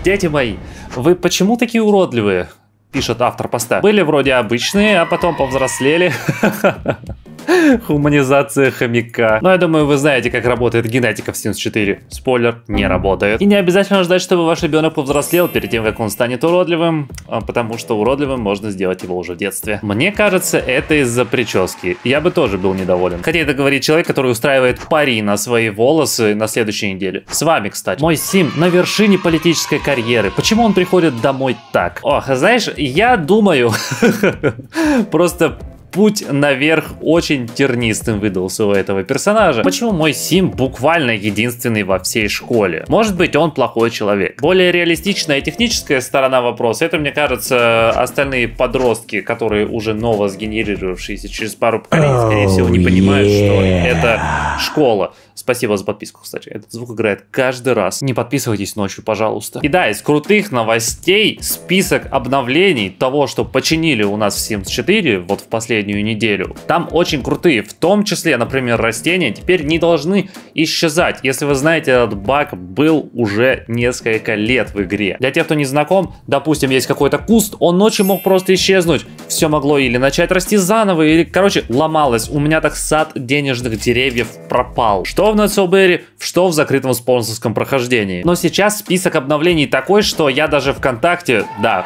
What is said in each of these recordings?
Дети мои, вы почему такие уродливые? Пишет автор поста. Были вроде обычные, а потом повзрослели. Хуманизация хомяка. Но я думаю, вы знаете, как работает генетика в Sims 4. Спойлер, не работает. И не обязательно ждать, чтобы ваш ребенок повзрослел перед тем, как он станет уродливым, потому что уродливым можно сделать его уже в детстве. Мне кажется, это из-за прически. Я бы тоже был недоволен. Хотя это говорит человек, который устраивает пари на свои волосы на следующей неделе. С вами, кстати. Мой Сим на вершине политической карьеры. Почему он приходит домой так? Ох, знаешь, я думаю, просто... Путь наверх очень тернистым выдался у этого персонажа. Почему мой Сим буквально единственный во всей школе? Может быть, он плохой человек. Более реалистичная и техническая сторона вопроса, это, мне кажется, остальные подростки, которые уже ново сгенерировавшиеся через пару поколений, скорее всего, не понимают, что это школа. Спасибо за подписку, кстати. Этот звук играет каждый раз. Не подписывайтесь ночью, пожалуйста. И да, из крутых новостей список обновлений того, что починили у нас в Sims 4 вот в последнюю неделю. Там очень крутые. В том числе, например, растения теперь не должны исчезать. Если вы знаете, этот баг был уже несколько лет в игре. Для тех, кто не знаком, допустим, есть какой-то куст, он ночью мог просто исчезнуть. Все могло или начать расти заново, или, короче, ломалось. У меня так сад денежных деревьев пропал. Что в NotSoBerry, что в закрытом спонсорском прохождении. Но сейчас список обновлений такой, что я даже ВКонтакте,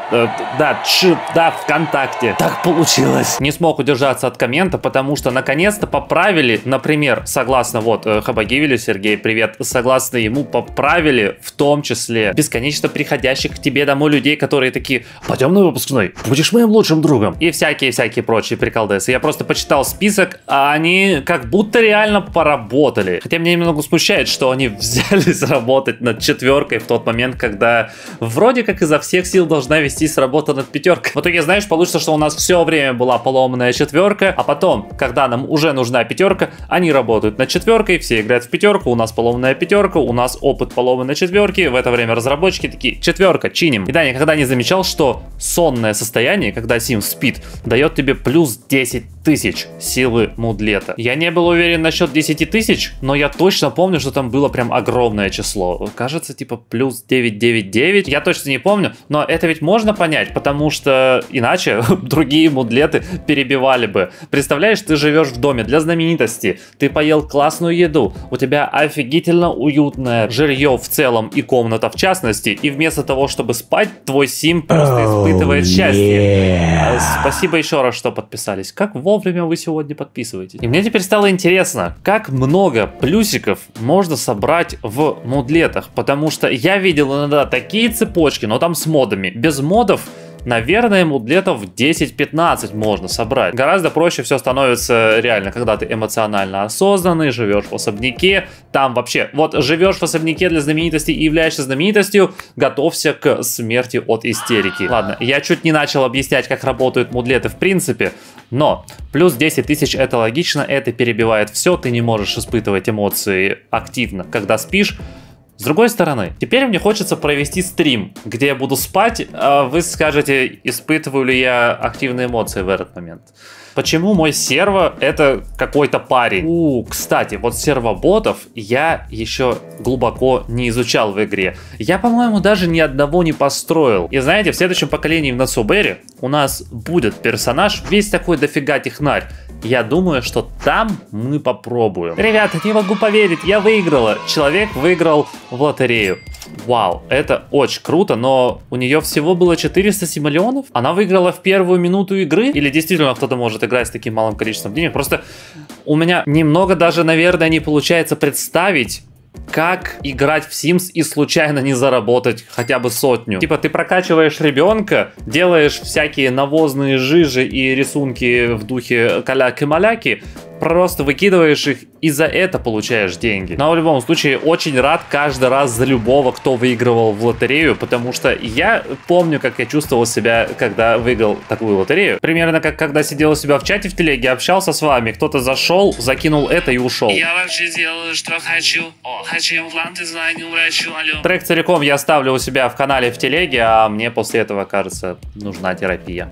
ВКонтакте, так получилось, не смог удержаться от коммента, потому что наконец-то поправили, например, согласно, вот, Хабагивелю, Сергей, привет, согласно ему поправили в том числе бесконечно приходящих к тебе домой людей, которые такие: пойдем на выпускной, будешь моим лучшим другом. И всякие прочие приколдесы. Я просто почитал список, а они как будто реально поработали. Хотя меня немного смущает, что они взялись работать над четверкой в тот момент, когда вроде как изо всех сил должна вестись работа над пятеркой. В итоге, знаешь, получится, что у нас все время была поломанная четверка, а потом, когда нам уже нужна пятерка, они работают над четверкой, все играют в пятерку, у нас поломанная пятерка, у нас опыт поломанной четверки, в это время разработчики такие: четверка, чиним. И да, никогда не замечал, что сонное состояние, когда Sims спит, дает тебе плюс 10 тысяч силы мудлета. Я не был уверен насчет 10 тысяч, но я точно помню, что там было прям огромное число. Кажется, типа плюс 999. Я точно не помню, но это ведь можно понять, потому что иначе другие мудлеты перебивали бы. Представляешь, ты живешь в доме для знаменитости, ты поел классную еду, у тебя офигительно уютное жилье в целом и комната в частности, и вместо того, чтобы спать, твой Сим просто испытывает счастье. Спасибо еще раз, что подписались. Как вовремя вы сегодня подписываетесь. И мне теперь стало интересно, как много плюсиков можно собрать в мудлетах, потому что я видел иногда такие цепочки, но там с модами. Без модов, наверное, мудлетов 10-15 можно собрать. Гораздо проще все становится реально, когда ты эмоционально осознанный, живешь в особняке. Там вообще, вот живешь в особняке для знаменитости и являешься знаменитостью, готовься к смерти от истерики. Ладно, я чуть не начал объяснять, как работают мудлеты в принципе, но плюс 10 тысяч это логично, это перебивает все, ты не можешь испытывать эмоции активно, когда спишь. С другой стороны, теперь мне хочется провести стрим, где я буду спать, а вы скажете, испытываю ли я активные эмоции в этот момент. Почему мой серво это какой-то парень? Кстати, вот сервоботов я еще глубоко не изучал в игре. Я, по-моему, даже ни одного не построил. И знаете, в следующем поколении в NotSoBerry у нас будет персонаж весь такой дофига технарь. Я думаю, что там мы попробуем. Ребята, не могу поверить, я выиграла. Человек выиграл в лотерею. Вау, это очень круто, но у нее всего было 400 симолеонов? Она выиграла в первую минуту игры? Или действительно кто-то может играть с таким малым количеством денег? Просто у меня немного даже, наверное, не получается представить, как играть в Sims и случайно не заработать хотя бы 100. Типа ты прокачиваешь ребенка, делаешь всякие навозные жижи и рисунки в духе каляки-маляки, просто выкидываешь их и за это получаешь деньги. Но в любом случае очень рад каждый раз за любого, кто выигрывал в лотерею, потому что я помню, как я чувствовал себя, когда выиграл такую лотерею. Примерно как когда сидел у себя в чате в телеге, общался с вами, кто-то зашел, закинул это и ушел. Я вообще сделал, что хочу. Хочу импланты, звоню врачу, алло. Трек целиком я оставлю у себя в канале в телеге, а мне после этого, кажется, нужна терапия.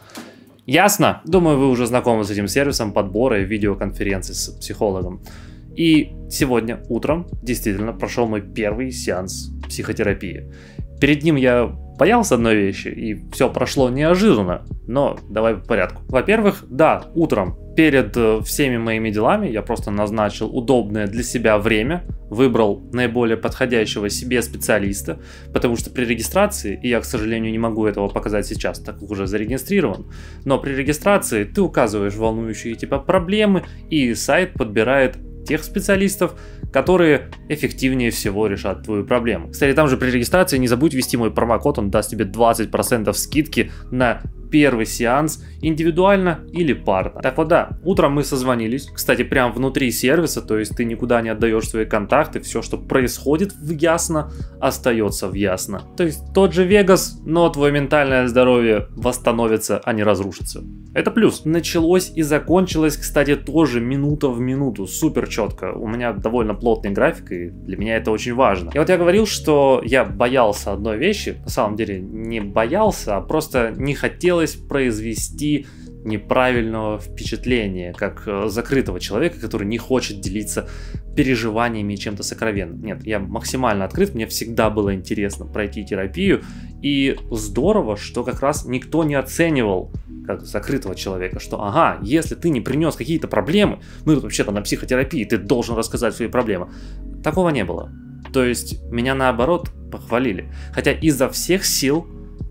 Ясно? Думаю, вы уже знакомы с этим сервисом подбора и видеоконференций с психологом. И сегодня утром действительно прошел мой первый сеанс психотерапии. Перед ним я боялся одной вещи, и все прошло неожиданно, но давай по порядку. Во-первых, да, утром перед всеми моими делами я просто назначил удобное для себя время, выбрал наиболее подходящего себе специалиста, потому что при регистрации, и я, к сожалению, не могу этого показать сейчас, так как уже зарегистрирован, но при регистрации ты указываешь волнующие тебя проблемы, и сайт подбирает тех специалистов, которые эффективнее всего решат твою проблему. Кстати, там же при регистрации не забудь ввести мой промокод, он даст тебе 20% скидки на первый сеанс индивидуально или парно. Так вот, да, утром мы созвонились, кстати, прям внутри сервиса, то есть ты никуда не отдаешь свои контакты, все, что происходит в Ясно, остается в Ясно. То есть тот же Вегас, но твое ментальное здоровье восстановится, а не разрушится. Это плюс. Началось и закончилось, кстати, тоже минута в минуту, супер четко. У меня довольно плотный график, и для меня это очень важно. И вот я говорил, что я боялся одной вещи, на самом деле не боялся, а просто не хотелось произвести неправильного впечатления, как закрытого человека, который не хочет делиться переживаниями и чем-то сокровенным. Нет, я максимально открыт, мне всегда было интересно пройти терапию, и здорово, что как раз никто не оценивал как закрытого человека, что ага, если ты не принес какие-то проблемы, мы тут вообще-то на психотерапии, ты должен рассказать свои проблемы. Такого не было. То есть меня наоборот похвалили. Хотя изо всех сил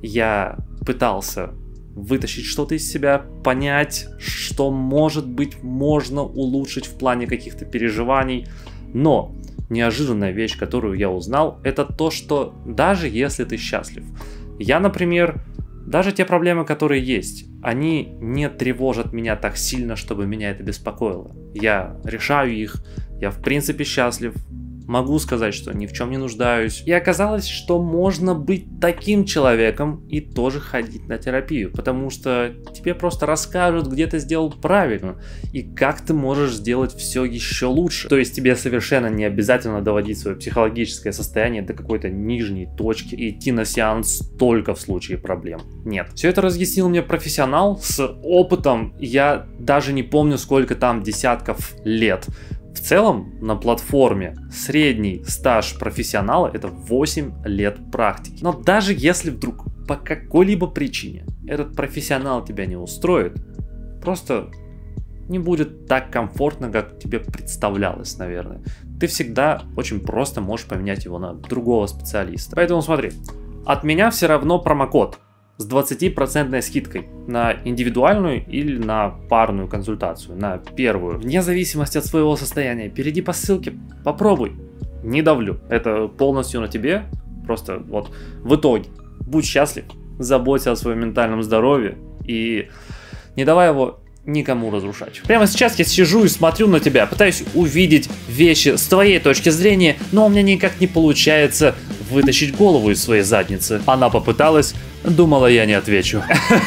я пытался вытащить что-то из себя, понять, что, может быть, можно улучшить в плане каких-то переживаний. Но неожиданная вещь, которую я узнал, это то, что даже если ты счастлив, я, например, даже те проблемы, которые есть, они не тревожат меня так сильно, чтобы меня это беспокоило. Я решаю их, я в принципе счастлив, могу сказать, что ни в чем не нуждаюсь. И оказалось, что можно быть таким человеком и тоже ходить на терапию, потому что тебе просто расскажут, где ты сделал правильно и как ты можешь сделать все еще лучше. То есть тебе совершенно не обязательно доводить свое психологическое состояние до какой-то нижней точки и идти на сеанс только в случае проблем. Нет. Все это разъяснил мне профессионал с опытом, я даже не помню, сколько там десятков лет. В целом на платформе средний стаж профессионала это 8 лет практики. Но даже если вдруг по какой-либо причине этот профессионал тебя не устроит, просто не будет так комфортно, как тебе представлялось, наверное. Ты всегда очень просто можешь поменять его на другого специалиста. Поэтому смотри, от меня все равно промокод с 20% скидкой на индивидуальную или на парную консультацию, на первую. Вне зависимости от своего состояния, перейди по ссылке, попробуй. Не давлю, это полностью на тебе. Просто вот в итоге будь счастлив, заботься о своем ментальном здоровье и не давай его никому разрушать. Прямо сейчас я сижу и смотрю на тебя, пытаюсь увидеть вещи с твоей точки зрения, но у меня никак не получается вытащить голову из своей задницы. Она попыталась, думала, я не отвечу.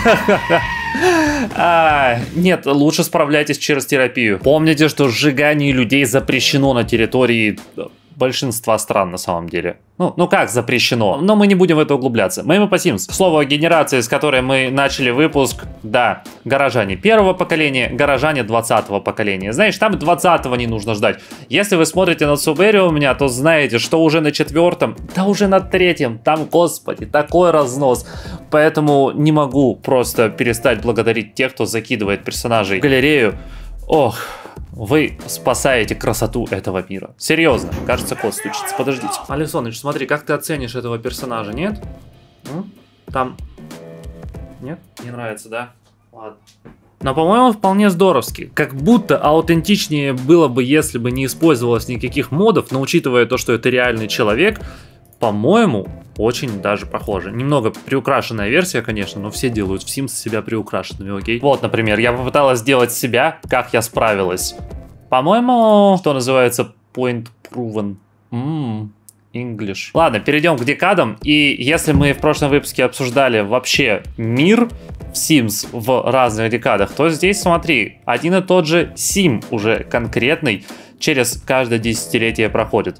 Нет, лучше справляйтесь через терапию. Помните, что сжигание людей запрещено на территории большинства стран на самом деле. Ну как запрещено? Но мы не будем в это углубляться. Мы по Sims. К слову о генерации, с которой мы начали выпуск. Да, горожане первого поколения, горожане 20-го поколения. Знаешь, там 20-го не нужно ждать. Если вы смотрите на Субэрио у меня, то знаете, что уже на 4-м, да уже на 3-м, там, господи, такой разнос. Поэтому не могу просто перестать благодарить тех, кто закидывает персонажей в галерею. Ох, вы спасаете красоту этого мира. Серьезно, кажется, кот стучится. Подождите. Александрович, смотри, как ты оценишь этого персонажа, нет? Там... Нет? Не нравится, да? Ладно. Но, по-моему, вполне здоровски. Как будто аутентичнее было бы, если бы не использовалось никаких модов, но учитывая то, что это реальный человек, по-моему, очень даже похоже. Немного приукрашенная версия, конечно, но все делают в Sims себя приукрашенными, окей? Вот, например, я попыталась сделать себя, как я справилась. По-моему, что называется point proven. English. Ладно, перейдем к декадам. И если мы в прошлом выпуске обсуждали вообще мир в Sims в разных декадах, то здесь, смотри, один и тот же Сим уже конкретный через каждое десятилетие проходит.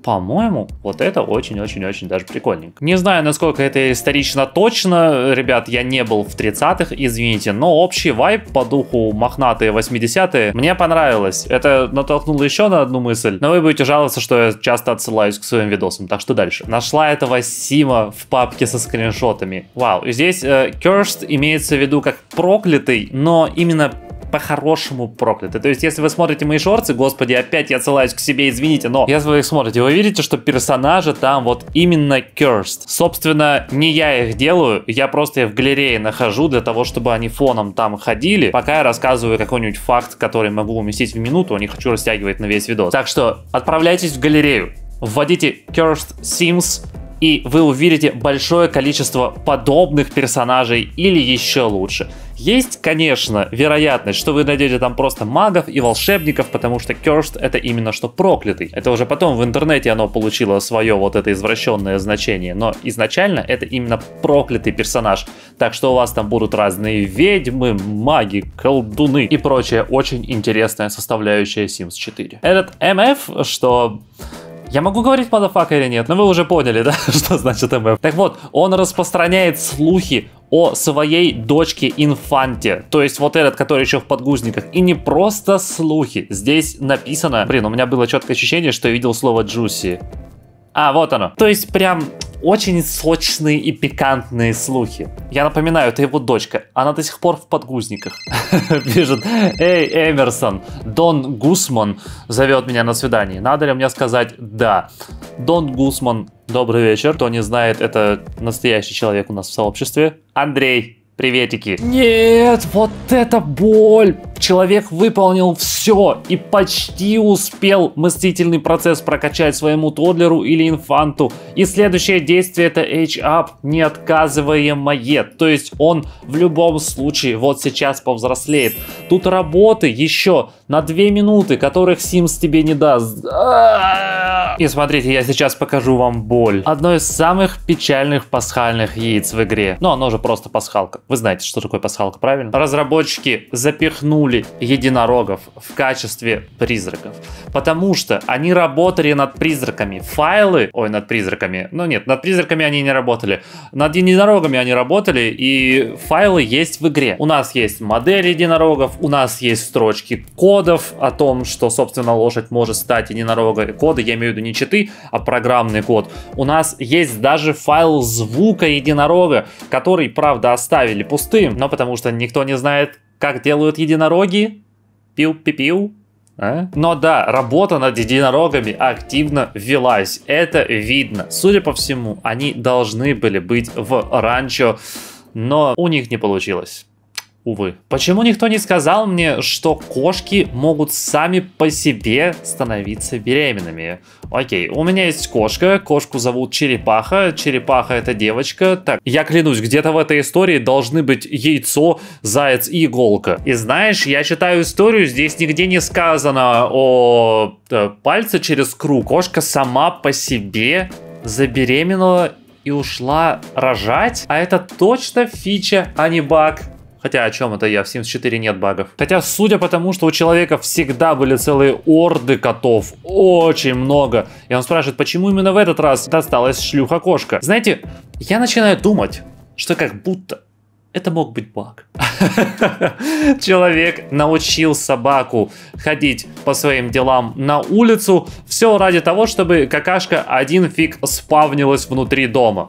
по-моему, вот это очень-очень-очень даже прикольненько. Не знаю, насколько это исторично точно, ребят, я не был в 30-х, извините, но общий вайб по духу мохнатые 80-е мне понравилось. Это натолкнуло еще на одну мысль, но вы будете жаловаться, что я часто отсылаюсь к своим видосам, так что дальше. Нашла этого Сима в папке со скриншотами. Вау, и здесь cursed имеется в виду как проклятый, но именно по-хорошему проклятый. То есть, если вы смотрите мои шорты, господи, опять я отсылаюсь к себе, извините, но если вы их смотрите, вы видите, что персонажи там вот именно cursed. Собственно, не я их делаю, я просто их в галерее нахожу для того, чтобы они фоном там ходили, пока я рассказываю какой-нибудь факт, который могу уместить в минуту, не хочу растягивать на весь видос. Так что отправляйтесь в галерею, вводите cursed sims, и вы увидите большое количество подобных персонажей или еще лучше. Есть, конечно, вероятность, что вы найдете там просто магов и волшебников, потому что cursed это именно что проклятый. Это уже потом в интернете оно получило свое вот это извращенное значение, но изначально это именно проклятый персонаж. Так что у вас там будут разные ведьмы, маги, колдуны и прочая очень интересная составляющая Sims 4. Этот MF, что... Я могу говорить motherfucker или нет, но вы уже поняли, да, что значит МФ. Так вот, он распространяет слухи о своей дочке Инфанте. То есть вот этот, который еще в подгузниках. И не просто слухи. Здесь написано... Блин, у меня было четкое ощущение, что я видел слово juicy. А, вот оно. То есть прям... Очень сочные и пикантные слухи. Я напоминаю, это его дочка. Она до сих пор в подгузниках. Пишет: эй, Эмерсон, Дон Гусман зовет меня на свидание. Надо ли мне сказать да? Дон Гусман, добрый вечер. Кто не знает, это настоящий человек у нас в сообществе. Андрей. Приветики. Нет, вот это боль. Человек выполнил все и почти успел мыслительный процесс прокачать своему тодлеру или инфанту. И следующее действие это age-up, неотказываемое. То есть он в любом случае вот сейчас повзрослеет. Тут работы еще на 2 минуты, которых Sims тебе не даст. И смотрите, я сейчас покажу вам боль. Одно из самых печальных пасхальных яиц в игре. Но оно же просто пасхалка. Вы знаете, что такое пасхалка, правильно? Разработчики запихнули единорогов в качестве призраков. Потому что они работали над призраками. Файлы... Ой, над призраками. Ну нет, над призраками они не работали. Над единорогами они работали, и файлы есть в игре. У нас есть модель единорогов, у нас есть строчки кодов о том, что, собственно, лошадь может стать единорогой. Коды, я имею в виду не читы, а программный код. У нас есть даже файл звука единорога, который, правда, оставили пустым, но потому что никто не знает, как делают единороги. Пиу-пи-пиу. Но да, работа над единорогами активно велась. Это видно. Судя по всему, они должны были быть в ранчо, но у них не получилось. Увы. Почему никто не сказал мне, что кошки могут сами по себе становиться беременными? Окей, у меня есть кошка, кошку зовут Черепаха, Черепаха это девочка. Так, я клянусь, где-то в этой истории должны быть яйцо, заяц и иголка. И знаешь, я читаю историю, здесь нигде не сказано о пальце через круг. Кошка сама по себе забеременела и ушла рожать, а это точно фича, а не баг. Хотя о чем это я? В Sims 4 нет багов. Хотя, судя по тому, что у человека всегда были целые орды котов, очень много. И он спрашивает, почему именно в этот раз досталась шлюха-кошка. Знаете, я начинаю думать, что как будто это мог быть баг. Человек научил собаку ходить по своим делам на улицу, все ради того, чтобы какашка один фиг спавнилась внутри дома.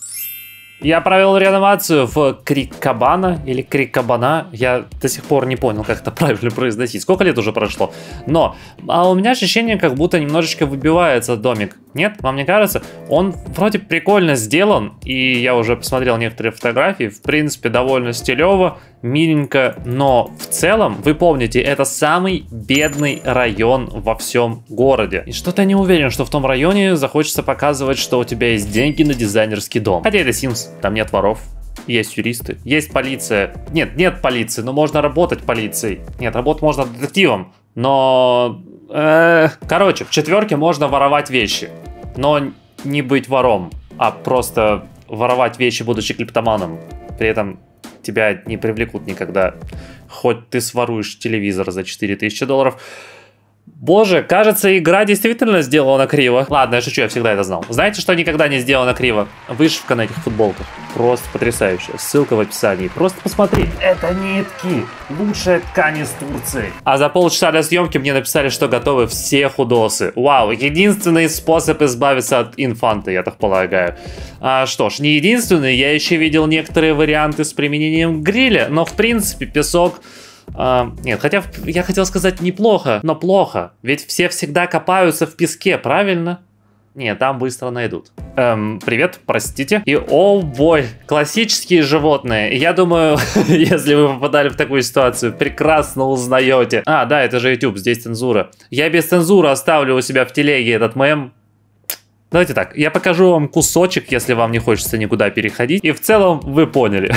Я провел реанимацию в Крикабана или Крикабана. Я до сих пор не понял, как это правильно произносить. Сколько лет уже прошло? Но у меня ощущение, как будто немножечко выбивается домик. Нет? Вам не кажется? Он вроде прикольно сделан. И я уже посмотрел некоторые фотографии. В принципе, довольно стилево, миленько. Но в целом, вы помните, это самый бедный район во всем городе. И что-то я не уверен, что в том районе захочется показывать, что у тебя есть деньги на дизайнерский дом. Хотя это Sims. Там нет воров, есть юристы, есть полиция. Нет полиции, но можно работать полицией. Нет, работать можно детективом, но... Короче, в 4 можно воровать вещи, но не быть вором, а просто воровать вещи, будучи клептоманом. При этом тебя не привлекут никогда. Хоть ты своруешь телевизор за $4000. Боже, кажется, игра действительно сделана криво. Ладно, я шучу, я всегда это знал. Знаете, что никогда не сделано криво? Вышивка на этих футболках. Просто потрясающая. Ссылка в описании. Просто посмотри. Это нитки. Лучшая ткань из Турции. А за полчаса до съемки мне написали, что готовы все худосы. Вау, единственный способ избавиться от инфанта, я так полагаю. Что ж, не единственный. Я еще видел некоторые варианты с применением гриля. Но в принципе песок... нет, хотя я хотел сказать неплохо, но плохо. Ведь все всегда копаются в песке, правильно? Нет, там быстро найдут. Привет, простите. И, о бой, классические животные. Я думаю, если вы попадали в такую ситуацию, прекрасно узнаете. Да, это же YouTube, здесь цензура. Я без цензуры оставлю у себя в телеге этот мем. Давайте так, я покажу вам кусочек, если вам не хочется никуда переходить. И в целом вы поняли.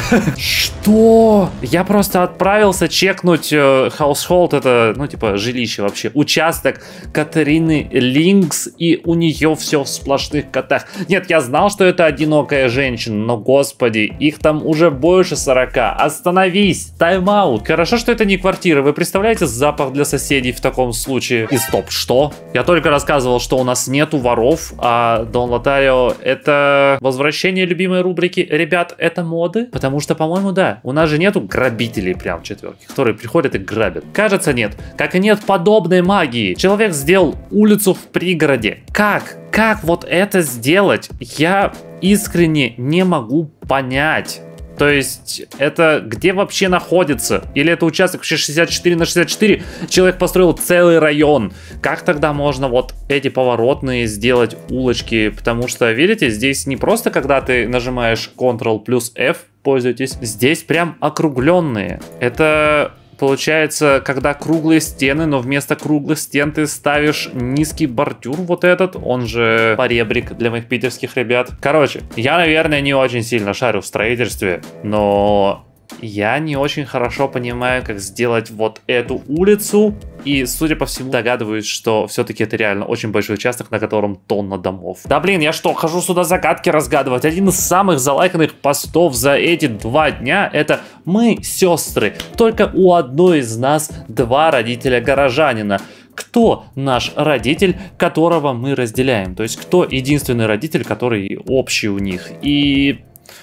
Что? Я просто отправился чекнуть household, это, ну, типа, жилище вообще. Участок Катерины Линкс, и у нее все в сплошных котах. Нет, я знал, что это одинокая женщина, но, господи, их там уже больше 40. Остановись, тайм-аут. Хорошо, что это не квартира. Вы представляете запах для соседей в таком случае? И стоп, что? Я только рассказывал, что у нас нету воров, Дон Лотарио — это возвращение любимой рубрики «Ребят, это моды?» Потому что, по-моему, да, у нас же нету грабителей прям в четверке, которые приходят и грабят. Кажется, нет. Как и нет подобной магии. Человек сделал улицу в пригороде. Как? Как вот это сделать? Я искренне не могу понять. То есть, это где вообще находится? Или это участок вообще 64 на 64? Человек построил целый район. Как тогда можно вот эти поворотные сделать улочки? Потому что, видите, здесь не просто когда ты нажимаешь Ctrl плюс F, пользуйтесь. Здесь прям округленные. Это... Получается, когда круглые стены, но вместо круглых стен ты ставишь низкий бордюр вот этот, он же поребрик для моих питерских ребят. Короче, я, наверное, не очень сильно шарю в строительстве, но я не очень хорошо понимаю, как сделать вот эту улицу. И, судя по всему, догадываюсь, что все-таки это реально очень большой участок, на котором тонна домов. Да блин, я что, хожу сюда загадки разгадывать? Один из самых залайканных постов за эти 2 дня — это «Мы сестры». Только у одной из нас 2 родителя горожанина. Кто наш родитель, которого мы разделяем? То есть, кто единственный родитель, который общий у них? И...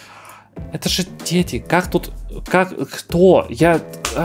это же дети. Как тут... Как... Кто? Я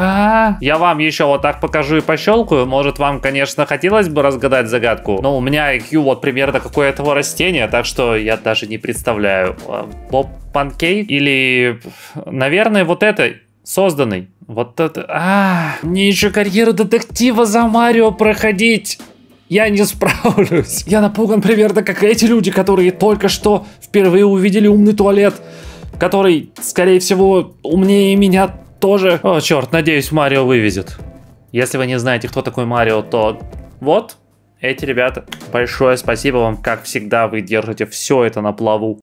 вам еще вот так покажу и пощелкаю. Может, вам, конечно, хотелось бы разгадать загадку. Но у меня IQ вот примерно как у этого растения. Так что я даже не представляю. Боб Панкейк? Или... Наверное, вот это... Созданный. Вот это... Мне еще карьеру детектива за Марио проходить. Я не справлюсь. Я напуган примерно как эти люди, которые только что впервые увидели умный туалет. Который, скорее всего, умнее меня тоже. О, черт, надеюсь, Марио вывезет. Если вы не знаете, кто такой Марио, то вот, эти ребята. Большое спасибо вам, как всегда, вы держите все это на плаву.